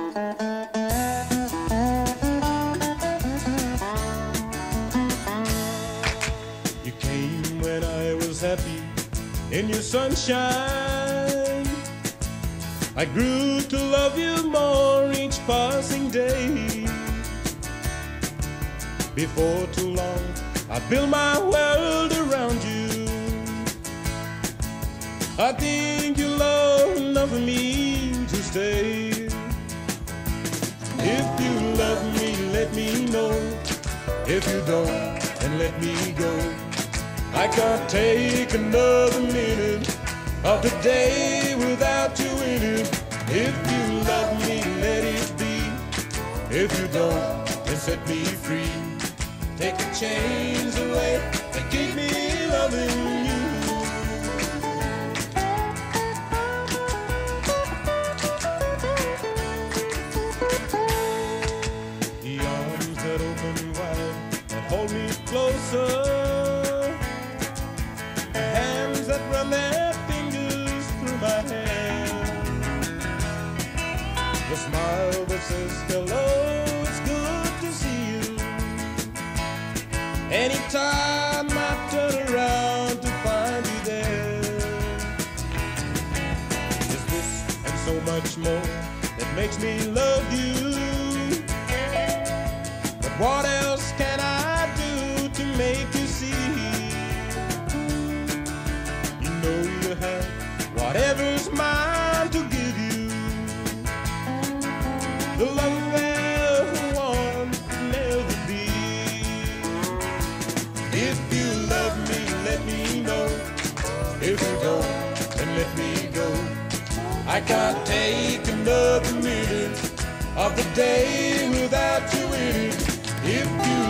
You came when I was happy in your sunshine. I grew to love you more each passing day. Before too long, I built my world around you. I think you love enough of me to stay. If you love me, let me know. If you don't, then let me go. I can't take another minute of the day without you in it. If you love me, let it be. If you don't, then set me free. Take the chains away and keep me loving you. The arms that open wide and hold me closer. The hands that run their fingers through my hair. The smile that says hello, it's good to see you. Anytime I turn around to find you there. There's this and so much more that makes me love you. But what else can I do to make you see? You know you have whatever's mine to give you. The love that one never be. If you love me, let me know. If you don't, then let me go. I can't take another minute of the day without you in it. If you